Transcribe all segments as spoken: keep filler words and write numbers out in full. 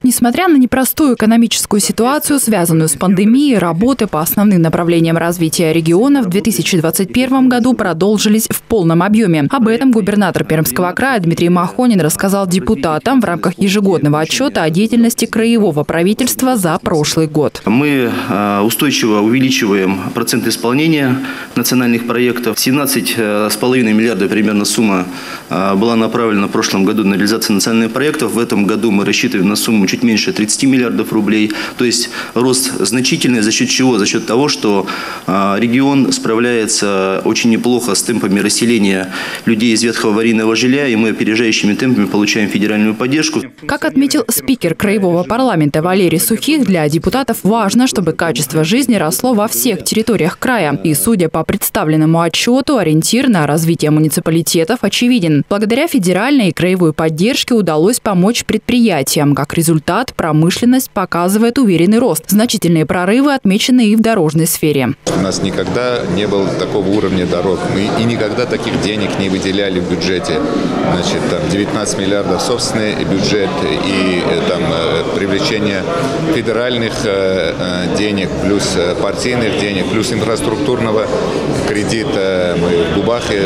Несмотря на непростую экономическую ситуацию, связанную с пандемией, работы по основным направлениям развития региона в две тысячи двадцать первом году продолжились в полном объеме. Об этом губернатор Пермского края Дмитрий Махонин рассказал депутатам в рамках ежегодного отчета о деятельности краевого правительства за прошлый год. Мы устойчиво увеличиваем процент исполнения национальных проектов. семнадцать с половиной миллиардов примерно сумма была направлена в прошлом году на реализацию национальных проектов. В этом году мы рассчитываем на сумму чуть меньше тридцати миллиардов рублей. То есть рост значительный. За счет чего? За счет того, что регион справляется очень неплохо с темпами расселения людей из ветхого аварийного жилья, и мы опережающими темпами получаем федеральную поддержку. Как отметил спикер краевого парламента Валерий Сухих, для депутатов важно, чтобы качество жизни росло во всех территориях края. И, судя по представленному отчету, ориентир на развитие муниципалитетов очевиден. Благодаря федеральной и краевой поддержке удалось помочь предприятиям. Как результат, промышленность показывает уверенный рост. Значительные прорывы отмечены и в дорожной сфере. У нас никогда не было такого уровня дорог. Мы и никогда таких денег не выделяли в бюджете. Значит, там девятнадцать миллиардов собственный бюджет и там привлечение федеральных денег, плюс партийных денег, плюс инфраструктурного кредита. Мы в Губахе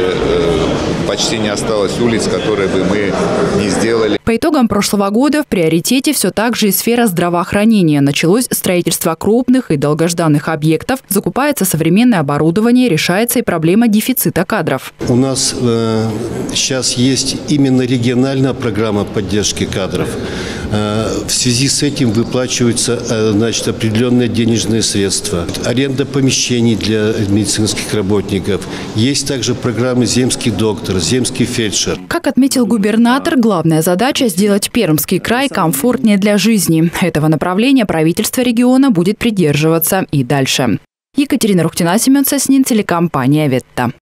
почти не осталось улиц, которые бы мы не сделали. По итогам прошлого года в приоритете все так же и сфера здравоохранения. Началось строительство крупных и долгожданных объектов, закупается современное оборудование, решается и проблема дефицита кадров. У нас э, сейчас есть именно региональная программа поддержки кадров. Э, в связи с этим выплачиваются э, значит, определенные денежные средства. Аренда помещений для медицинских работников. Есть также программы «Земский доктор», «Земский фельдшер». Как отметил губернатор, главная задача – сделать Пермский край комфортнее для жизни. Этого направления правительство региона будет придерживаться и дальше. Екатерина Рухтина, Семен Соснин, телекомпания «Ветта».